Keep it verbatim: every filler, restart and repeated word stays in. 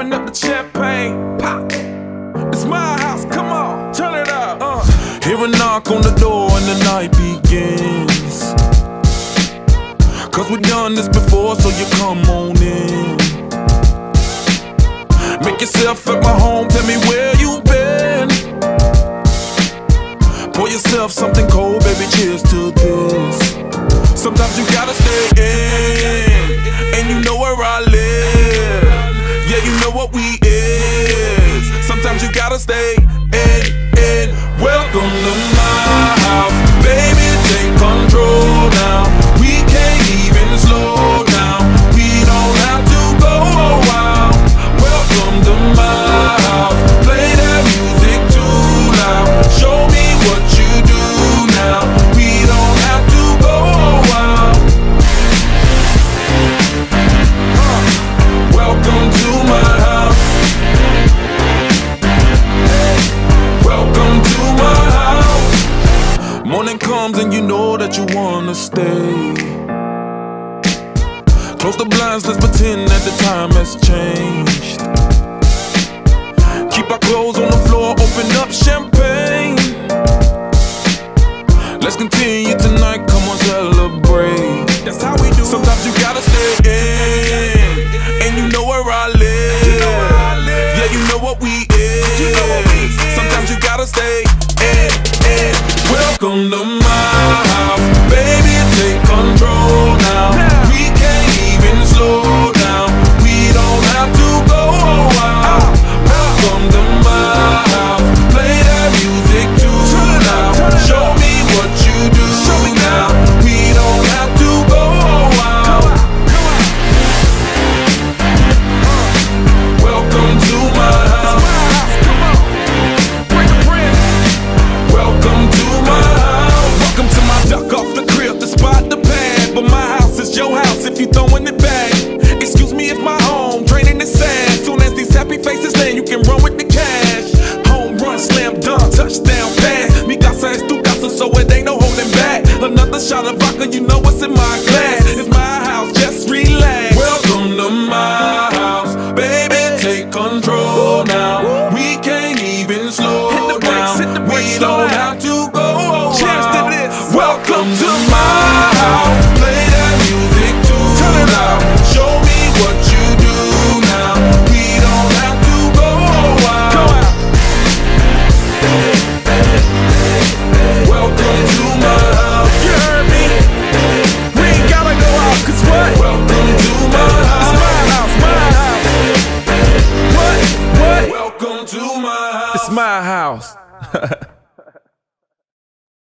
open up the champagne, pop. It's my house, come on, turn it up. uh. Hear a knock on the door and the night begins. Cause we've done this before, so you come on in. Make yourself at my home, tell me where you been. Pour yourself something cold, baby, cheers to this. Sometimes you gotta stay in, and you know where I live. Yeah, you know what we is. Sometimes you gotta stay in, in. Welcome to my house, baby, take control now. We can't even slow down, we don't have to go a while. Welcome to my house, play that music too loud. Show me what you do now, we don't have to go a while. uh, Welcome to my house. Welcome to my house. Morning comes and you know that you wanna stay. Close the blinds, let's pretend that the time has changed. Keep our clothes on the floor, open up champagne. Let's continue tonight, come on, celebrate. That's how we do. Sometimes you gotta stay in, and you know where I live. You know where I live. Yeah, you know what we is. You know what we is. Sometimes you gotta stay in, in. Welcome to my house, baby, take control now. We can't even slow down, we don't have to go a while. Welcome to my house, play that music too loud. Show me what you do now, we don't have to go a while. Welcome to my house. Welcome to my house. Welcome to my duck off the crib, the spot, the pad. But my house is your house if you throwing it back. Excuse me if my home draining is sad. Soon as these happy faces land, you can run with the cash. Home run, slam dunk, touchdown pass. Mi casa es tu casa, so it ain't no holding back. Another shot of vodka, you know what's in my glass. It's my house, just relax. Welcome to my house, baby, take control now. We can't even slow down, we don't have to go a while. Welcome to my house, play that music too loud. Show me what you do now, we don't have to go a while. Welcome to my house. You heard me? We ain't gotta go out, cause what? Welcome to my house. It's my house, my house. What? What? Welcome to my house. It's my house.